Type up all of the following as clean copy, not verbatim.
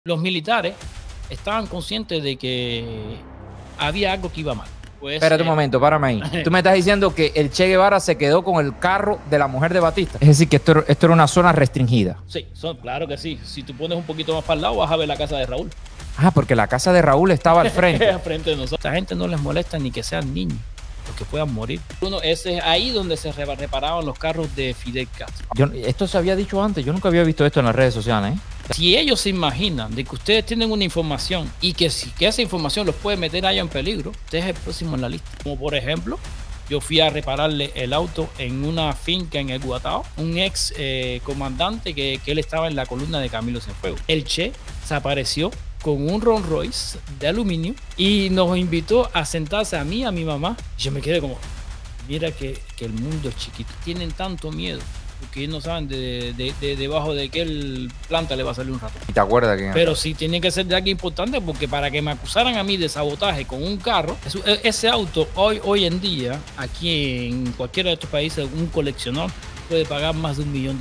Los militares estaban conscientes de que había algo que iba mal. Pues, espérate un momento, párame ahí. Tú me estás diciendo que el Che Guevara se quedó con el carro de la mujer de Batista. Es decir, que esto era una zona restringida. Sí, claro que sí. Si tú pones un poquito más para el lado, vas a ver la casa de Raúl. Ah, porque la casa de Raúl estaba al frente. Al frente de nosotros. A esta gente no les molesta ni que sean niños, porque puedan morir. Ese es ahí donde se reparaban los carros de Fidel Castro. Esto se había dicho antes, yo nunca había visto esto en las redes sociales, ¿eh? Si ellos se imaginan de que ustedes tienen una información y que esa información los puede meter allá en peligro, usted es el próximo en la lista. Como por ejemplo, yo fui a repararle el auto en una finca en el Guatao, un ex comandante que él estaba en la columna de Camilo Cienfuegos. El Che se apareció con un Rolls Royce de aluminio y nos invitó a sentarse a mí y a mi mamá. Yo me quedé como, mira que el mundo es chiquito. Tienen tanto miedo porque no saben debajo de qué planta le va a salir un rato. ¿Y te acuerdas quién? Pero sí tiene que ser de algo importante, porque para que me acusaran a mí de sabotaje con un carro, ese auto hoy en día, aquí en cualquiera de estos países, un coleccionador puede pagar más de $1 millón.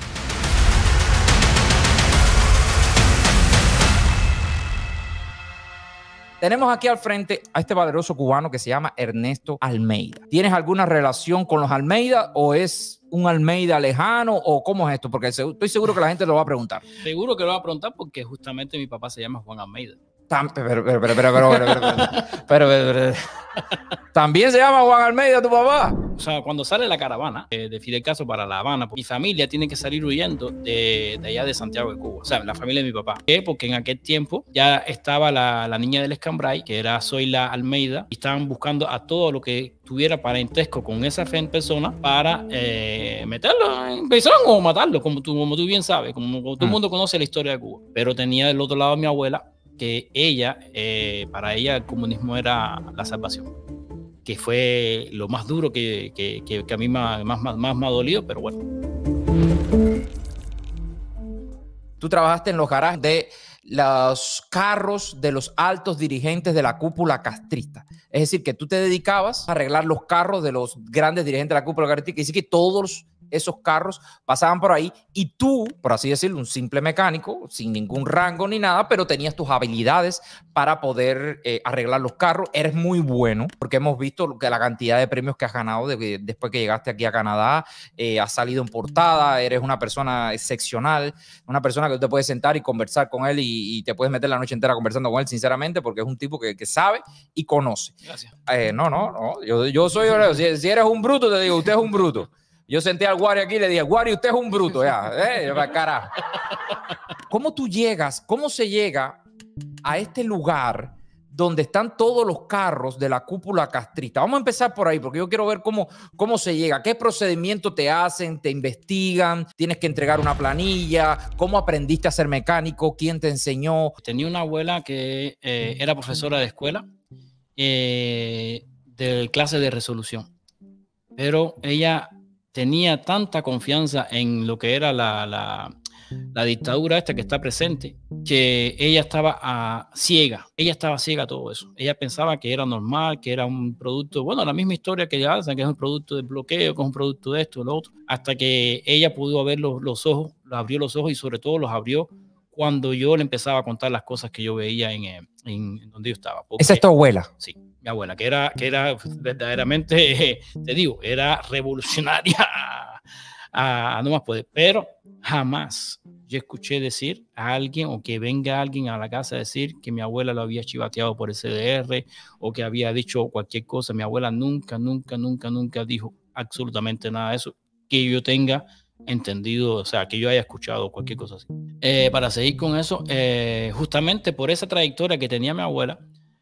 Tenemos aquí al frente a este valeroso cubano que se llama Ernesto Almeida. ¿Tienes alguna relación con los Almeida o es un Almeida lejano o cómo es esto? Porque estoy seguro que la gente lo va a preguntar. Seguro que lo va a preguntar porque justamente mi papá se llama Juan Almeida. Pero, ¿también se llama Juan Almeida tu papá? O sea, cuando sale la caravana de Fidel Castro para La Habana, mi familia tiene que salir huyendo de allá de Santiago de Cuba. O sea, la familia de mi papá. Porque en aquel tiempo ya estaba la niña del Escambray, que era Zoila Almeida, y estaban buscando a todo lo que tuviera parentesco con esa persona para meterlo en prisión o matarlo, como tú bien sabes, como todo el mundo conoce la historia de Cuba. Pero tenía del otro lado a mi abuela, que ella, para ella el comunismo era la salvación, que fue lo más duro que a mí más me ha dolido, pero bueno. Tú trabajaste en los garajes de los carros de los altos dirigentes de la cúpula castrista. Es decir, que tú te dedicabas a arreglar los carros de los grandes dirigentes de la cúpula castrista. Y decir que todos esos carros pasaban por ahí y tú, por así decirlo, un simple mecánico, sin ningún rango ni nada, pero tenías tus habilidades para poder arreglar los carros. Eres muy bueno, porque hemos visto que la cantidad de premios que has ganado después que llegaste aquí a Canadá. Has salido en portada, eres una persona excepcional, una persona que tú te puedes sentar y conversar con él y te puedes meter la noche entera conversando con él, sinceramente, porque es un tipo que sabe y conoce. Gracias. No, yo soy, si eres un bruto, te digo, usted es un bruto. Yo senté al Guari aquí y le dije, Guari, usted es un bruto, ya, carajo. ¿Cómo tú llegas, cómo se llega a este lugar donde están todos los carros de la cúpula castrista? Vamos a empezar por ahí, porque yo quiero ver cómo se llega, qué procedimiento te hacen, te investigan, tienes que entregar una planilla, cómo aprendiste a ser mecánico, quién te enseñó. Tenía una abuela que era profesora de escuela, de clase de resolución, pero ella tenía tanta confianza en lo que era la dictadura esta que está presente, que ella estaba ciega. Ella estaba ciega a todo eso. Ella pensaba que era normal, que era un producto, bueno, la misma historia que ya hacen, que es un producto de bloqueo, que es un producto de esto, de lo otro, hasta que ella pudo ver los ojos, abrió los ojos y sobre todo los abrió cuando yo le empezaba a contar las cosas que yo veía en donde yo estaba. Porque, ¿esa es tu abuela? Sí. Mi abuela, que era verdaderamente, te digo, era revolucionaria a no más poder, pero jamás yo escuché decir a alguien o que venga alguien a la casa a decir que mi abuela lo había chivateado por el CDR o que había dicho cualquier cosa. Mi abuela nunca dijo absolutamente nada de eso que yo tenga entendido, o sea, que yo haya escuchado cualquier cosa así. Para seguir con eso, justamente por esa trayectoria que tenía mi abuela,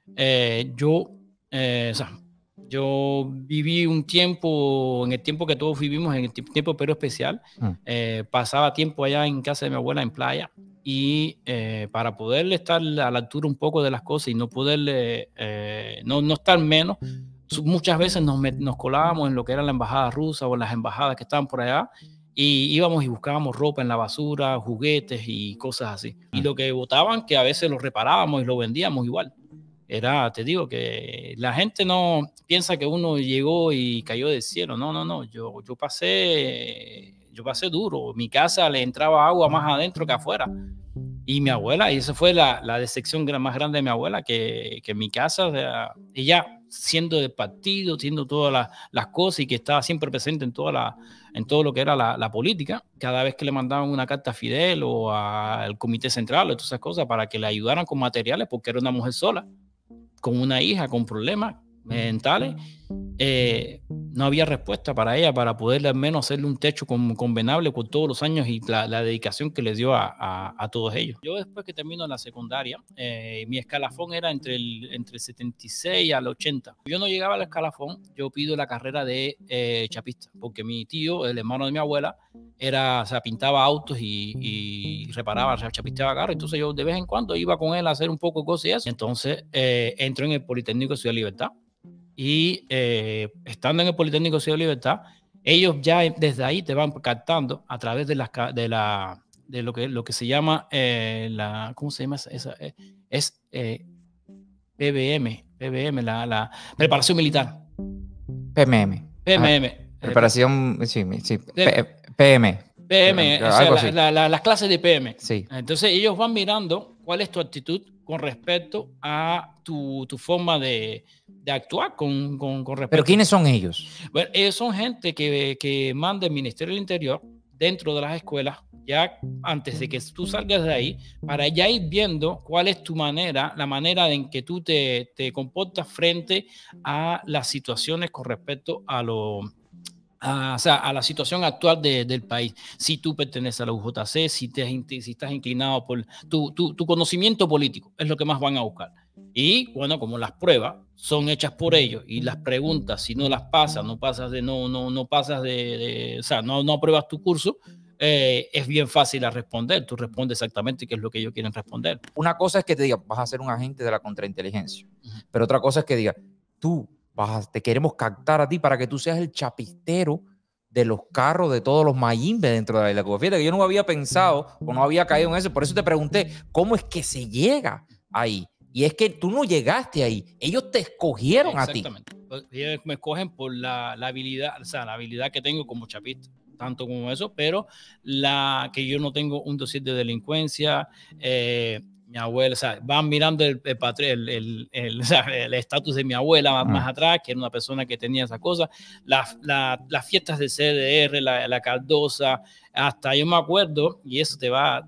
yo viví un tiempo, en el tiempo que todos vivimos, en el tiempo de Perú especial, pasaba tiempo allá en casa de mi abuela en playa y para poderle estar a la altura un poco de las cosas y no poderle, no estar menos, muchas veces nos colábamos en lo que era la embajada rusa o las embajadas que estaban por allá y íbamos y buscábamos ropa en la basura, juguetes y cosas así. Y lo que botaban, que a veces lo reparábamos y lo vendíamos igual. Te digo que la gente no piensa que uno llegó y cayó del cielo. No. Yo pasé duro. Mi casa le entraba agua más adentro que afuera. Y mi abuela, y esa fue la decepción más grande de mi abuela, que en mi casa, o sea, ella siendo del partido, siendo todas las cosas y que estaba siempre presente en todo lo que era la política, cada vez que le mandaban una carta a Fidel o al Comité Central o todas esas cosas para que le ayudaran con materiales, porque era una mujer sola, con una hija, con problemas mentales, no había respuesta para ella para poderle al menos hacerle un techo convenable con todos los años y la dedicación que les dio a todos ellos. Yo después que termino la secundaria, mi escalafón era entre el 76 al 80. Yo no llegaba al escalafón, yo pido la carrera de chapista, porque mi tío, el hermano de mi abuela, o sea, pintaba autos y reparaba, chapisteaba carros. Entonces yo de vez en cuando iba con él a hacer un poco de cosas y eso. Entonces entro en el Politécnico de Ciudad Libertad. Y estando en el Politécnico de Ciudad Libertad, ellos ya desde ahí te van captando a través de lo que se llama ¿cómo se llama esa? Es PBM, la preparación militar. PMM. Preparación, sí, PM. PM, o sea, las clases de PM. Sí. Entonces ellos van mirando cuál es tu actitud con respecto a tu forma de actuar con respecto. ¿Pero quiénes son ellos? Bueno, ellos son gente que manda el Ministerio del Interior dentro de las escuelas, ya antes de que tú salgas de ahí, para ya ir viendo cuál es tu manera, la manera en que tú te comportas frente a las situaciones con respecto a la situación actual del país. Si tú perteneces a la UJC, si estás inclinado por tu conocimiento político, es lo que más van a buscar. Y bueno, como las pruebas son hechas por ellos y las preguntas, si no las pasas, no apruebas tu curso, es bien fácil a responder. Tú respondes exactamente qué es lo que ellos quieren responder. Una cosa es que te diga, vas a ser un agente de la contrainteligencia, pero otra cosa es que diga, te queremos captar a ti para que tú seas el chapistero de los carros de todos los Mayimbe dentro de la isla. Fíjate que yo no había pensado o no había caído en eso, por eso te pregunté, ¿cómo es que se llega ahí? Y es que tú no llegaste ahí, ellos te escogieron a ti. Exactamente, ellos me escogen por la habilidad, o sea, la habilidad que tengo como chapista, tanto como eso, pero que yo no tengo un dossier de delincuencia. Mi abuela, o sea, van mirando el estatus de mi abuela más atrás, que era una persona que tenía esa cosa, las fiestas de CDR, la caldosa, hasta yo me acuerdo, y eso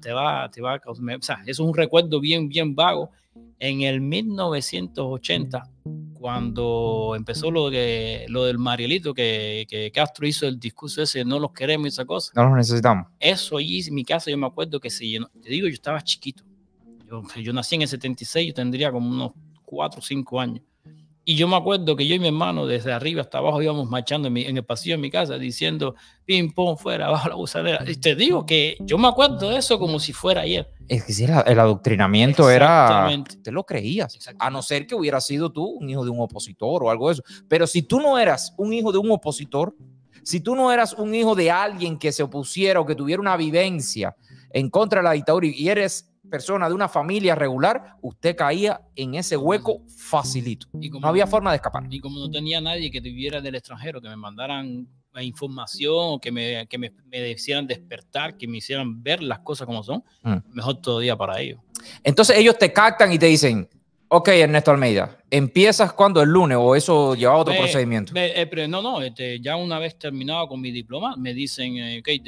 o sea, eso es un recuerdo bien, bien vago, en el 1980, cuando empezó lo del Marielito, que Castro hizo el discurso ese, no los queremos y esa cosa. No los necesitamos. Eso allí en mi casa, yo me acuerdo que se llenó. Te digo, yo estaba chiquito. Yo nací en el 76, yo tendría como unos 4 o 5 años. Y yo me acuerdo que yo y mi hermano desde arriba hasta abajo íbamos marchando en el pasillo de mi casa diciendo ping pong fuera, abajo la gusanera. Y te digo que yo me acuerdo de eso como si fuera ayer. Es que si el adoctrinamiento era... Te lo creías. A no ser que hubiera sido tú un hijo de un opositor o algo de eso. Pero si tú no eras un hijo de un opositor, si tú no eras un hijo de alguien que se opusiera o que tuviera una vivencia en contra de la dictadura y eres persona de una familia regular, usted caía en ese hueco facilito. No había forma de escapar. Y como no tenía nadie que viviera del extranjero, que me mandaran información, que me hicieran despertar, que me hicieran ver las cosas como son, mejor todavía para ellos. Entonces ellos te captan y te dicen, ok, Ernesto Almeida, ¿empiezas cuando? ¿El lunes? ¿O eso lleva otro procedimiento? No, ya una vez terminado con mi diploma, me dicen, ok,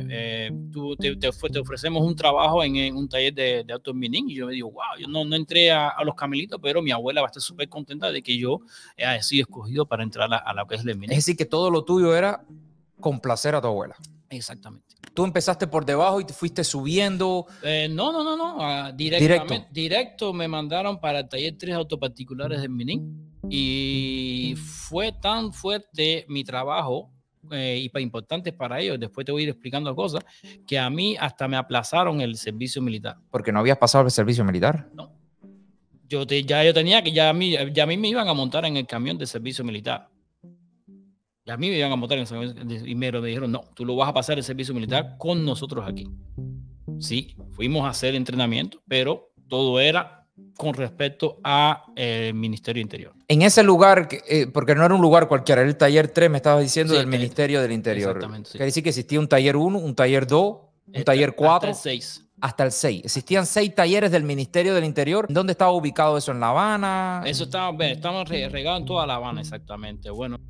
te ofrecemos un trabajo en un taller de autos Minin. Y yo me digo, wow, yo no entré a los camelitos, pero mi abuela va a estar súper contenta de que yo haya sido escogido para entrar a lo que es el Minin. Es decir, que todo lo tuyo era complacer a tu abuela. Exactamente. ¿Tú empezaste por debajo y te fuiste subiendo? No. Directo me mandaron para el taller 3 autoparticulares del Minin. Y fue tan fuerte mi trabajo y importante para ellos, después te voy a ir explicando cosas, que a mí hasta me aplazaron el servicio militar. ¿Porque no habías pasado el servicio militar? No. Yo tenía que, ya a mí me iban a montar en el camión de servicio militar. Y a mí me iban a montar en el servicio y me dijeron, no, tú lo vas a pasar el servicio militar con nosotros aquí. Sí, fuimos a hacer entrenamiento, pero todo era con respecto al Ministerio Interior. En ese lugar, porque no era un lugar cualquiera, era el taller 3, me estabas diciendo, sí, del Ministerio del Interior. Exactamente. Sí. Quiere decir que existía un taller 1, un taller 2, un taller 4. Hasta el 6. hasta el 6. Existían 6 talleres del Ministerio del Interior. ¿Dónde estaba ubicado eso? ¿En La Habana? Eso estaba regado en toda La Habana, exactamente. Bueno,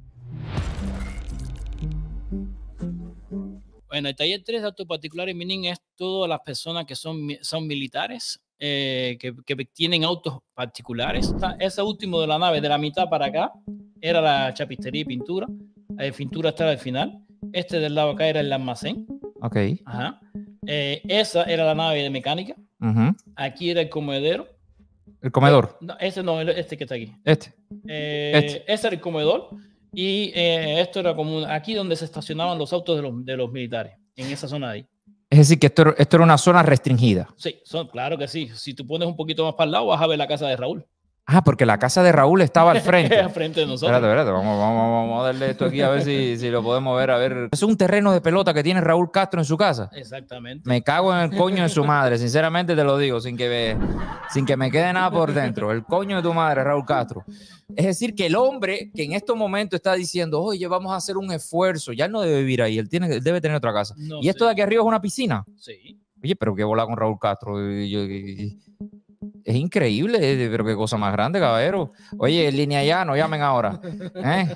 el taller 3 de auto particular en Minin es todas las personas que son militares, que tienen autos particulares. Ese último de la nave, de la mitad para acá, era la chapistería y pintura. La pintura estaba al final. Este del lado acá era el almacén. Ok. Ajá. Esa era la nave de mecánica. Aquí era el comedero. ¿El comedor? No, ese no, este que está aquí. Ese era el comedor. Y esto era como aquí donde se estacionaban los autos de los militares, en esa zona de ahí. Es decir, que esto era una zona restringida. Sí, claro que sí. Si tú pones un poquito más para el lado, vas a ver la casa de Raúl. Ah, porque la casa de Raúl estaba al frente. Al frente de nosotros. Espérate. Vamos a darle esto aquí a ver si lo podemos ver. A ver. Es un terreno de pelota que tiene Raúl Castro en su casa. Exactamente. Me cago en el coño de su madre. Sinceramente te lo digo, sin que me quede nada por dentro. El coño de tu madre, Raúl Castro. Es decir, que el hombre que en estos momentos está diciendo, oye, vamos a hacer un esfuerzo, ya él no debe vivir ahí, él debe tener otra casa. No, y esto de aquí arriba es una piscina. Sí. Oye, pero qué bola con Raúl Castro. Es increíble, pero qué cosa más grande, caballero. Oye, en línea ya, no llamen ahora. Están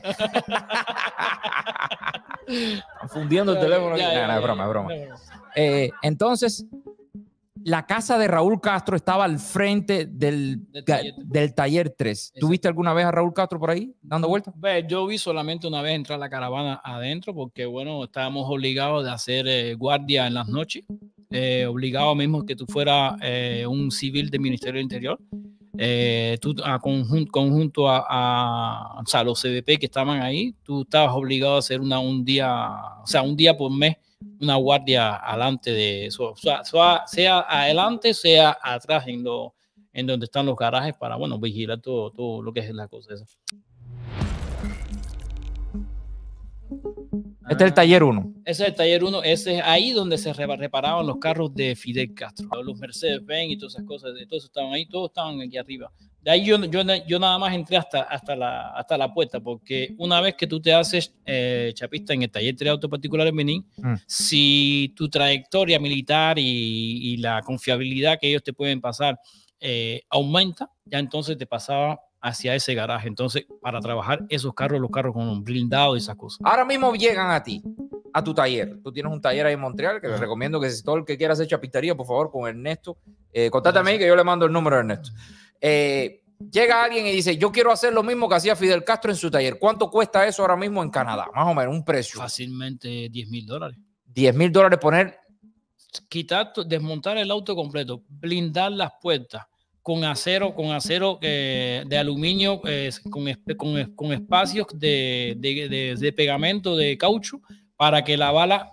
fundiendo el teléfono. Es broma. Entonces, la casa de Raúl Castro estaba al frente del taller 3. ¿Tú viste alguna vez a Raúl Castro por ahí dando vueltas? Yo vi solamente una vez entrar la caravana adentro porque, bueno, estábamos obligados de hacer guardia en las noches. Obligado mismo que tú fueras un civil del Ministerio del Interior. Tú conjunto a los CBP que estaban ahí, tú estabas obligado a hacer un día por mes, una guardia adelante de eso, sea adelante, sea atrás en donde están los garajes para, bueno, vigilar todo lo que es la cosa esa. Este es el taller 1. Ese es el taller 1. Ese es ahí donde se reparaban los carros de Fidel Castro. Los Mercedes-Benz y todas esas cosas. Todos estaban ahí, todos estaban aquí arriba. De ahí yo nada más entré hasta la puerta, porque una vez que tú te haces chapista en el taller 3 de auto particular en Benín, si tu trayectoria militar y la confiabilidad que ellos te pueden pasar aumenta, ya entonces te pasaba hacia ese garaje. Entonces, para trabajar esos carros, los carros con blindado y esas cosas. Ahora mismo llegan a ti, a tu taller. Tú tienes un taller ahí en Montreal que les recomiendo que si todo el que quiera hacer chapistería, por favor, con Ernesto, contáctame ahí que yo le mando el número de Ernesto. Llega alguien y dice, yo quiero hacer lo mismo que hacía Fidel Castro en su taller. ¿Cuánto cuesta eso ahora mismo en Canadá? Más o menos, un precio. Fácilmente $10,000. $10,000 poner. Desmontar el auto completo, blindar las puertas con acero de aluminio, con espacios de pegamento de caucho para que la bala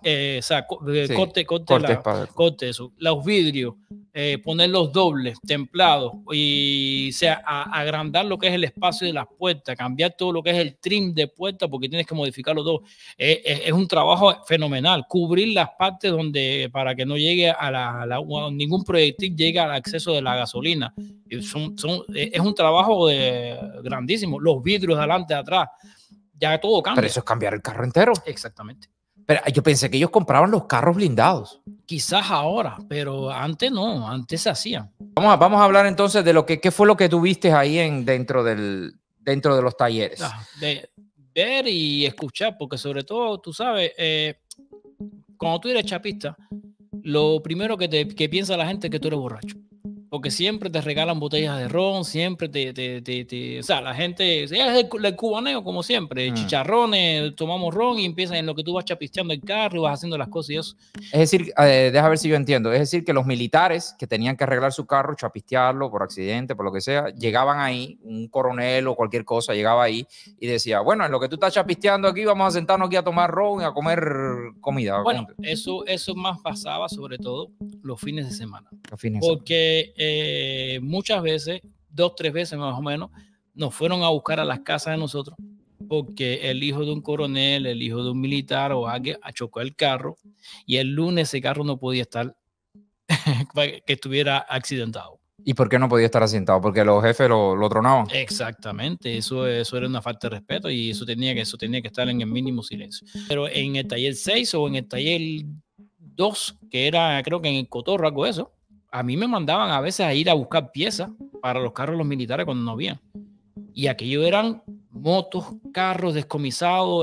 corte eso. Los vidrios, ponerlos dobles, templados, y agrandar lo que es el espacio de las puertas, cambiar todo lo que es el trim de puertas porque tienes que modificarlo todo. Es un trabajo fenomenal. Cubrir las partes para que no llegue ningún proyectil llegue al acceso de la gasolina. Es un trabajo grandísimo. Los vidrios de adelante, de atrás, ya todo cambia. Pero eso es cambiar el carro entero. Exactamente. Pero yo pensé que ellos compraban los carros blindados. Quizás ahora, pero antes no, antes se hacían. Vamos a hablar entonces de qué fue lo que tuviste ahí dentro de los talleres. De ver y escuchar, porque sobre todo, tú sabes, cuando tú eres chapista, lo primero que piensa la gente es que tú eres borracho. Porque siempre te regalan botellas de ron, siempre o sea, la gente, es el cubaneo como siempre, chicharrones, tomamos ron y empiezan en lo que tú vas chapisteando el carro y vas haciendo las cosas y eso. Es decir, deja ver si yo entiendo, es decir, que los militares que tenían que arreglar su carro, chapistearlo por accidente, por lo que sea, llegaban ahí, un coronel o cualquier cosa llegaba ahí y decía, bueno, en lo que tú estás chapisteando aquí, vamos a sentarnos aquí a tomar ron y a comer comida. Bueno, eso más pasaba sobre todo los fines de semana. Porque muchas veces, 2, 3 veces más o menos, nos fueron a buscar a las casas de nosotros porque el hijo de un coronel, el hijo de un militar o alguien chocó el carro y el lunes ese carro no podía estar, que estuviera accidentado. ¿Y por qué no podía estar accidentado? Porque los jefes lo tronaban. Exactamente, eso era una falta de respeto y eso tenía que estar en el mínimo silencio. Pero en el taller 6 o en el taller 2, que era creo que en el Cotorro, algo de eso, a mí me mandaban a veces a ir a buscar piezas para los carros de los militares cuando no habían. Y aquello eran motos, carros descomisados,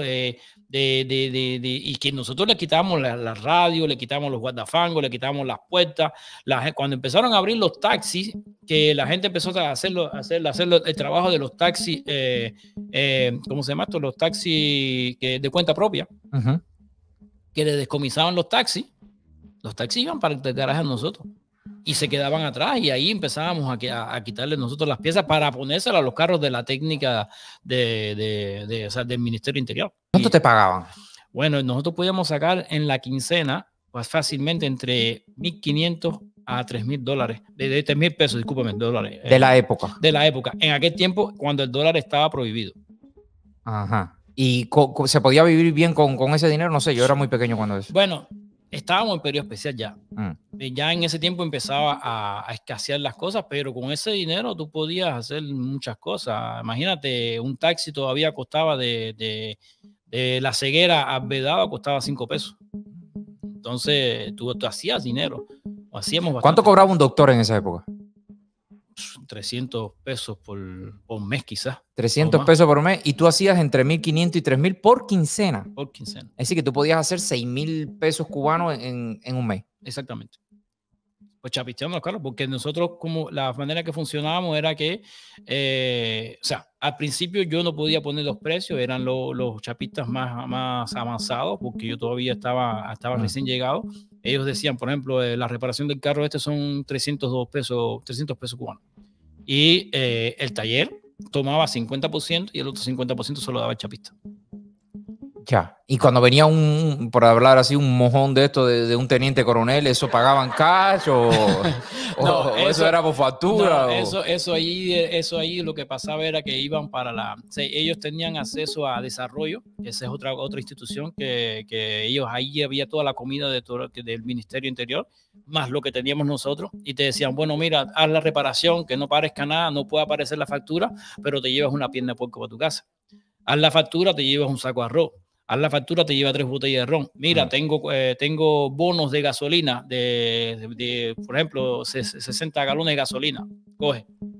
y que nosotros le quitábamos la radio, le quitábamos los guardafangos, le quitábamos las puertas. Cuando empezaron a abrir los taxis, que la gente empezó a hacer el trabajo de los taxis, ¿cómo se llama esto? Los taxis de cuenta propia, que le descomisaban los taxis iban para el garaje a nosotros. Y se quedaban atrás y ahí empezábamos a quitarle nosotros las piezas para ponérselas a los carros de la técnica o sea, del Ministerio Interior. ¿Cuánto te pagaban? Bueno, nosotros podíamos sacar en la quincena pues fácilmente entre $1,500 a $3,000, de $3,000, discúlpame, dólares. De la época. De la época. En aquel tiempo, cuando el dólar estaba prohibido. Ajá. ¿Y se podía vivir bien con ese dinero? No sé, yo era muy pequeño cuando eso. Bueno, estábamos en periodo especial ya. Ya en ese tiempo empezaba a escasear las cosas, pero con ese dinero tú podías hacer muchas cosas. Imagínate, un taxi todavía costaba de La Ceguera a Vedado costaba $5. Entonces tú hacías dinero. Hacíamos bastante. ¿Cuánto cobraba un doctor en esa época? $300 por mes quizás. $300 por mes, y tú hacías entre 1,500 y 3,000 por quincena. Por quincena. Es decir, que tú podías hacer 6,000 pesos cubanos en un mes. Exactamente. Pues chapisteando, claro, porque nosotros, como la manera que funcionábamos era que, o sea, al principio yo no podía poner los precios, eran los chapistas más avanzados, porque yo todavía estaba recién llegado. Ellos decían, por ejemplo, la reparación del carro son $300 cubanos. Y el taller tomaba 50% y el otro 50% se lo daba el chapista. Ya. Y cuando venía por hablar así, un mojón de esto de un teniente coronel, ¿eso pagaban cash o, no, eso era por factura? No, eso ahí lo que pasaba era que iban para ellos tenían acceso a desarrollo, que esa es otra institución que ellos, ahí había toda la comida del Ministerio Interior, más lo que teníamos nosotros, y te decían, bueno, mira, haz la reparación, que no parezca nada, no puede aparecer la factura, pero te llevas una pierna de puerco para tu casa. Haz la factura, te llevas un saco de arroz. Haz la factura, te lleva 3 botellas de ron. Mira, tengo bonos de gasolina, por ejemplo, 60 galones de gasolina. Coge.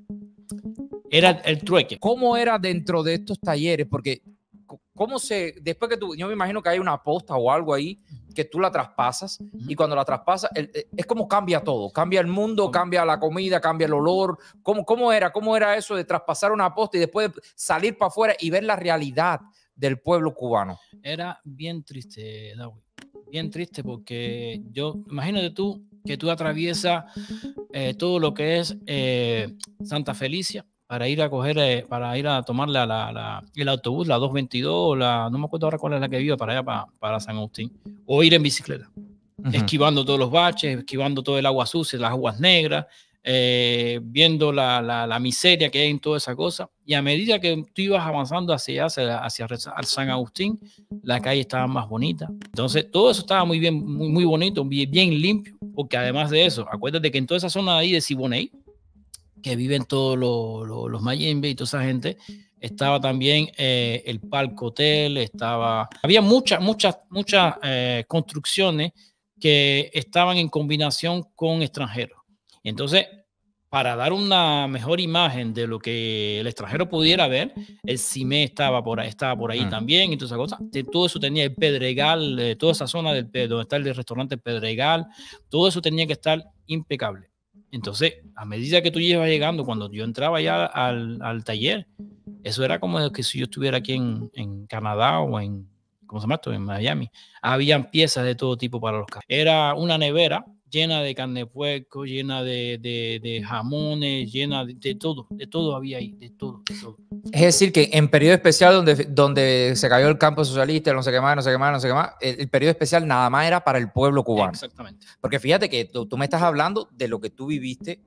Era el trueque. ¿Cómo era dentro de estos talleres? Porque, después que yo me imagino que hay una posta o algo ahí que tú la traspasas, y cuando la traspasas, es como cambia todo. Cambia el mundo, cambia la comida, cambia el olor. ¿Cómo era eso de traspasar una posta y después salir para afuera y ver la realidad del pueblo cubano? Era bien triste, David. Bien triste, porque imagínate tú que tú atraviesas todo lo que es Santa Felicia para ir a tomar el autobús, la 222, no me acuerdo ahora cuál es la que vive para allá, para San Agustín, o ir en bicicleta, esquivando todos los baches, esquivando todo el agua sucia, las aguas negras, viendo la miseria que hay en toda esa cosa. Y a medida que tú ibas avanzando hacia San Agustín, la calle estaba más bonita. Entonces todo eso estaba muy bien, muy bonito, bien limpio, porque además de eso, acuérdate que en toda esa zona de ahí de Siboney, que viven todos los mayimbe y toda esa gente, estaba también el Palco Hotel, había muchas construcciones que estaban en combinación con extranjeros. Entonces, para dar una mejor imagen de lo que el extranjero pudiera ver, el CIME estaba por ahí también, y todas esas cosas. Todo eso tenía el Pedregal, toda esa zona donde está el restaurante Pedregal, todo eso tenía que estar impecable. Entonces, a medida que tú llevas llegando, cuando yo entraba ya al taller, eso era como que si yo estuviera aquí en Canadá o ¿cómo se llama esto? En Miami. Habían piezas de todo tipo para los carros. Era una nevera llena de carne de puerco, llena de jamones, llena de todo había ahí, de todo. Es decir, que en periodo especial donde se cayó el campo socialista, no sé qué más, el periodo especial nada más era para el pueblo cubano. Exactamente. Porque fíjate que tú me estás hablando de lo que tú viviste,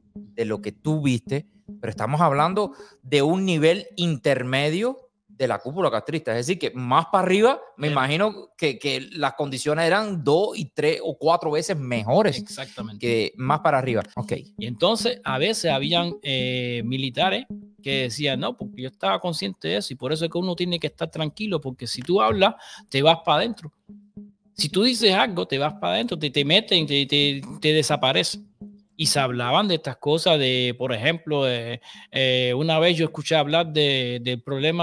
pero estamos hablando de un nivel intermedio de la cúpula castrista. Es decir, que más para arriba, me imagino que las condiciones eran 2 y 3 o 4 veces mejores. Exactamente. Que más para arriba. Ok. Y entonces, a veces habían militares que decían, no, porque yo estaba consciente de eso, y por eso es que uno tiene que estar tranquilo, porque si tú hablas, te vas para adentro. Si tú dices algo, te vas para adentro, te meten, te desaparecen. Y se hablaban de estas cosas, de, por ejemplo, una vez yo escuché hablar del problema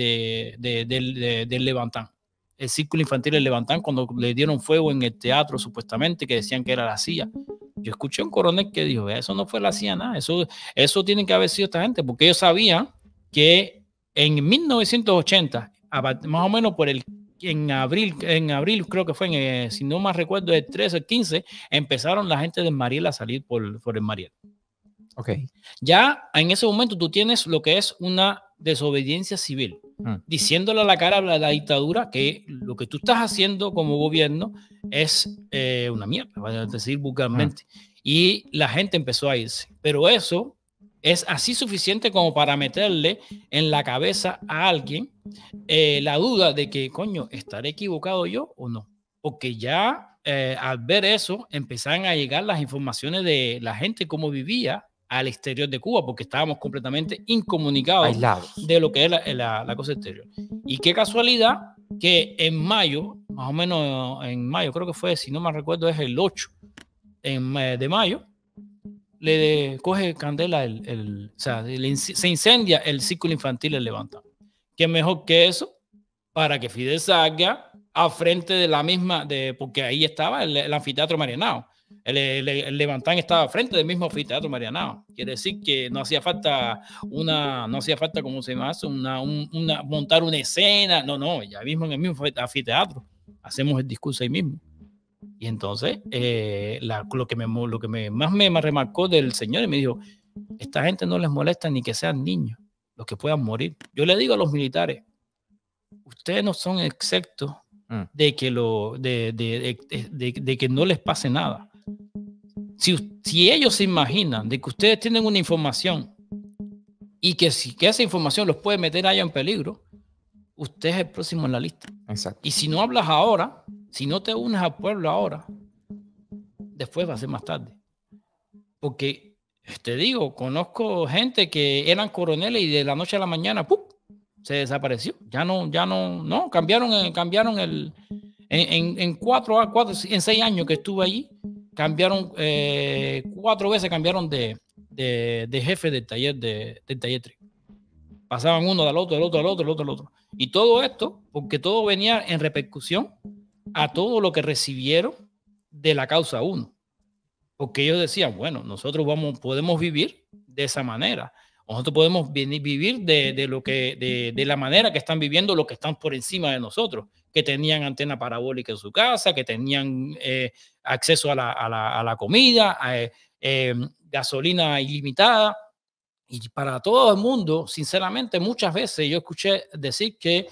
del Levantán, el Círculo Infantil del Levantán, cuando le dieron fuego en el teatro, supuestamente, que decían que era la CIA. Yo escuché un coronel que dijo, eso no fue la CIA, nada, eso tiene que haber sido esta gente, porque ellos sabían que en 1980, más o menos en abril creo que fue, si no más recuerdo, el 13 o el 15, empezaron la gente de Mariel a salir por el Mariel. Okay. Ya en ese momento tú tienes lo que es una desobediencia civil, diciéndole a la cara a la dictadura que lo que tú estás haciendo como gobierno es una mierda, voy a decir vulgarmente. Y la gente empezó a irse. Pero eso es así suficiente como para meterle en la cabeza a alguien la duda de que, coño, ¿estaré equivocado yo o no? Porque ya al ver eso empezaron a llegar las informaciones de la gente cómo vivía al exterior de Cuba, porque estábamos completamente incomunicados, aislados de lo que es la cosa exterior. Y qué casualidad que en mayo, más o menos en mayo, creo que fue, si no me recuerdo, es el 8 de mayo, le coge candela, o sea, se incendia el Círculo Infantil del Levantán. ¿Qué mejor que eso para que Fidel salga a frente de la misma, porque ahí estaba el anfiteatro Marianao? El Levantán estaba frente del mismo anfiteatro Marianao. Quiere decir que no hacía falta ¿cómo se llama eso? Montar una escena. No, ya mismo en el mismo anfiteatro hacemos el discurso ahí mismo. Y entonces, lo que más me remarcó del señor, y me dijo, esta gente no les molesta ni que sean niños, los que puedan morir. Yo le digo a los militares, ustedes no son exceptos de que, de que no les pase nada. Si ellos se imaginan de que ustedes tienen una información y que esa información los puede meter allá en peligro, usted es el próximo en la lista. Exacto. Y si no hablas ahora, si no te unes al pueblo ahora, después va a ser más tarde. Porque, te digo, conozco gente que eran coroneles y de la noche a la mañana, ¡pum!, se desapareció. No, cambiaron en 6 años que estuve allí, cambiaron 4 veces, cambiaron de jefe del taller del taller trigo. Pasaban uno del otro, del otro, del otro, del otro, del otro. Y todo esto, porque todo venía en repercusión a todo lo que recibieron de la causa 1. Porque ellos decían, bueno, nosotros podemos vivir de esa manera. Nosotros podemos vivir de la manera que están viviendo los que están por encima de nosotros, que tenían antena parabólica en su casa, que tenían acceso a la comida, gasolina ilimitada. Y para todo el mundo, sinceramente, muchas veces yo escuché decir que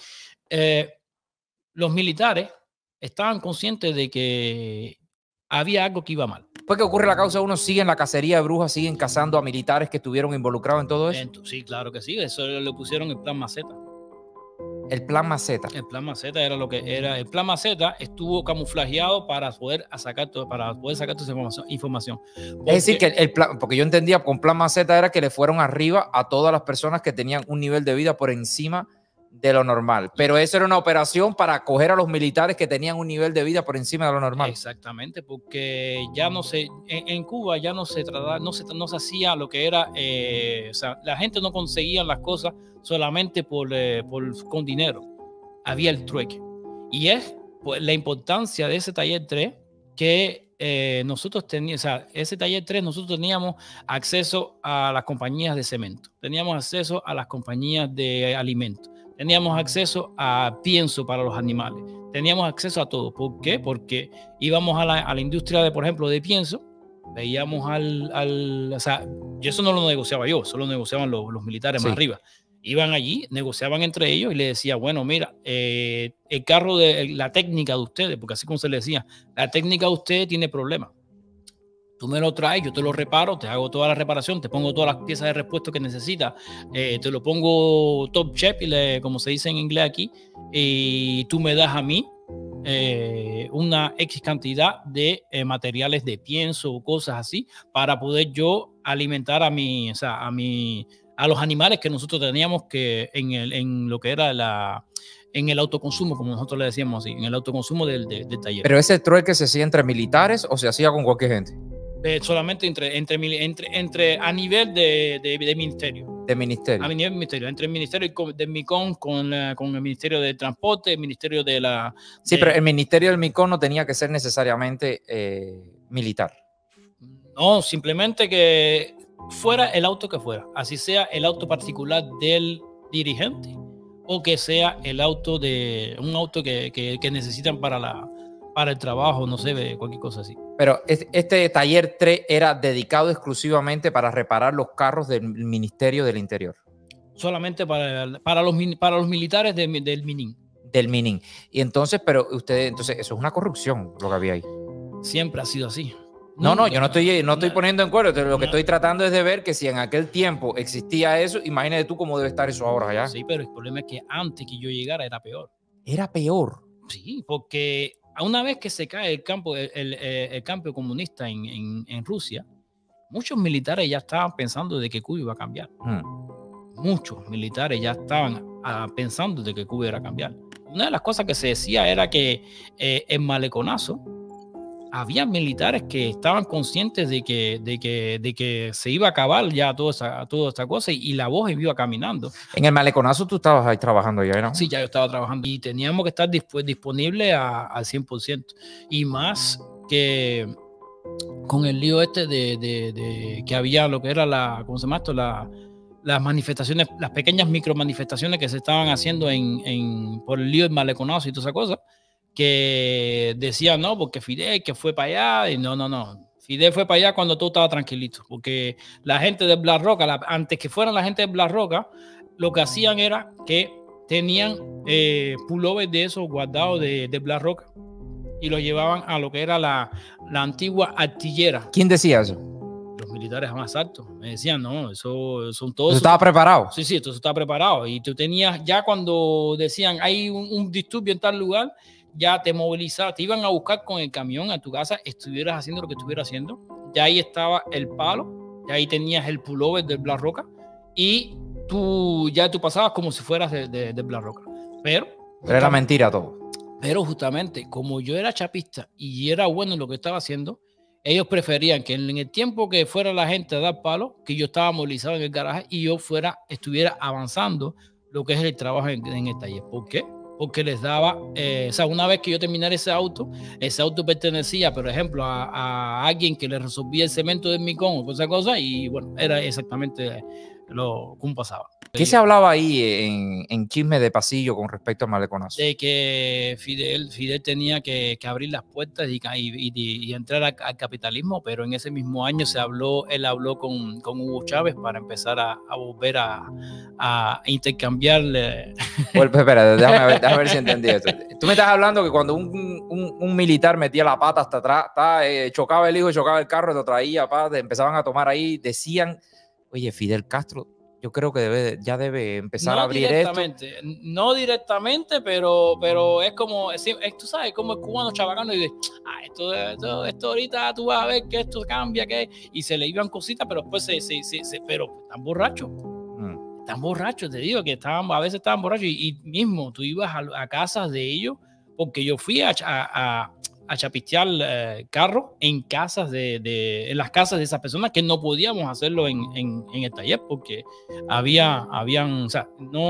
los militares estaban conscientes de que había algo que iba mal. Después que ocurre la causa 1, siguen la cacería de brujas, siguen cazando a militares que estuvieron involucrados en todo eso. Sí, claro que sí. Eso le pusieron el plan Maceta. El plan Maceta. El plan Maceta era lo que era. El plan Maceta estuvo camuflajeado para poder sacar toda esa información. Es decir, que el plan, porque yo entendía con plan Maceta era que le fueron arriba a todas las personas que tenían un nivel de vida por encima de lo normal, pero eso era una operación para acoger a los militares que tenían un nivel de vida por encima de lo normal. Exactamente, porque ya no se, en Cuba ya no se hacía lo que era, o sea, la gente no conseguía las cosas solamente con dinero, había el trueque. Y es pues, la importancia de ese taller 3 que nosotros teníamos, o sea, ese taller 3 nosotros teníamos acceso a las compañías de cemento, teníamos acceso a las compañías de alimentos, teníamos acceso a pienso para los animales, teníamos acceso a todo. ¿Por qué? Porque íbamos a la industria de, por ejemplo, de pienso, veíamos o sea, yo eso no lo negociaba yo, solo negociaban los militares más arriba. Iban allí, negociaban entre ellos y le decía, bueno, mira, el carro la técnica de ustedes, porque así como se le decía, la técnica de ustedes tiene problemas. Tú me lo traes, yo te lo reparo, te hago toda la reparación, te pongo todas las piezas de repuesto que necesitas, te lo pongo top chef, como se dice en inglés aquí, y tú me das a mí una X cantidad de materiales de pienso o cosas así para poder yo alimentar a los animales que nosotros teníamos que en lo que era en el autoconsumo, como nosotros le decíamos así, en el autoconsumo del taller. ¿Pero ese trueque se hacía entre militares o se hacía con cualquier gente? Solamente a nivel de ministerio. De ministerio. A nivel ministerio. Entre el ministerio del MICON con el Ministerio de Transporte, el Ministerio de la... Sí, pero el Ministerio del MICON no tenía que ser necesariamente militar. No, simplemente que fuera el auto que fuera. Así sea el auto particular del dirigente o que sea el auto un auto que necesitan para el trabajo, no sé, cualquier cosa así. Pero este taller 3 era dedicado exclusivamente para reparar los carros del Ministerio del Interior. Solamente para los militares del MININ. Del MININ. Y entonces, entonces eso es una corrupción lo que había ahí. Siempre ha sido así. No, yo no estoy poniendo en cuero. Lo que estoy tratando es de ver que si en aquel tiempo existía eso, imagínate tú cómo debe estar eso ahora allá. Sí, pero el problema es que antes que yo llegara era peor. Era peor. Sí, porque una vez que se cae el campo comunista en Rusia, muchos militares ya estaban pensando de que Cuba iba a cambiar. Muchos militares ya estaban pensando de que Cuba iba a cambiar. Una de las cosas que se decía era que en Maleconazo había militares que estaban conscientes de que se iba a acabar ya toda esta cosa y la voz iba caminando. En el Maleconazo tú estabas ahí trabajando ya, ¿no? Sí, ya yo estaba trabajando y teníamos que estar disponibles al 100%. Y más que con el lío este de que había lo que era ¿cómo se llama esto? Las manifestaciones, las pequeñas micromanifestaciones que se estaban haciendo por el lío del Maleconazo y toda esa cosa, que decían, no, porque Fidel que fue para allá, y no. Fidel fue para allá cuando todo estaba tranquilito, porque la gente de Black Roca, antes que fueran la gente de Black Roca, lo que hacían era que tenían pullovers de esos guardados de Black Roca y los llevaban a lo que era la antigua artillera. ¿Quién decía eso? Los militares más altos. Me decían, no, eso son todos... ¿Eso estaba preparado? Sí, eso estaba preparado. Y tú tenías, ya cuando decían, hay un disturbio en tal lugar, ya te movilizaban, te iban a buscar con el camión a tu casa, estuvieras haciendo lo que estuvieras haciendo. Ya ahí estaba el palo, ya ahí tenías el pullover del Black Roca y tú pasabas como si fueras de Black Roca. Pero era mentira todo. Pero justamente, como yo era chapista y era bueno en lo que estaba haciendo, ellos preferían que en el tiempo que fuera la gente a dar palo, que yo estaba movilizado en el garaje y yo estuviera avanzando lo que es el trabajo en el taller. ¿Por qué? Porque les daba, o sea, una vez que yo terminara ese auto pertenecía, por ejemplo, a alguien que le resolvía el cemento del Micón o cosa, y bueno, era exactamente cómo pasaba. ¿Qué se hablaba ahí en chisme de pasillo con respecto al Maleconazo? De que Fidel tenía que abrir las puertas y entrar al capitalismo, pero en ese mismo año él habló con Hugo Chávez para empezar a volver a intercambiar. Espera, déjame ver si entendí esto. Tú me estás hablando que cuando un militar metía la pata hasta atrás, chocaba el hijo, chocaba el carro, lo traía, empezaban a tomar ahí, decían, oye, Fidel Castro, yo creo que ya debe empezar a abrir esto. No directamente, pero es como, tú sabes, como el cubano chabacano y dice, esto ahorita tú vas a ver que esto cambia, y se le iban cositas, pero después pero están borrachos. Están borrachos, te digo, que a veces estaban borrachos y mismo tú ibas a casas de ellos, porque yo fui a chapistear carros en en las casas de esas personas que no podíamos hacerlo en el taller porque habían, o sea,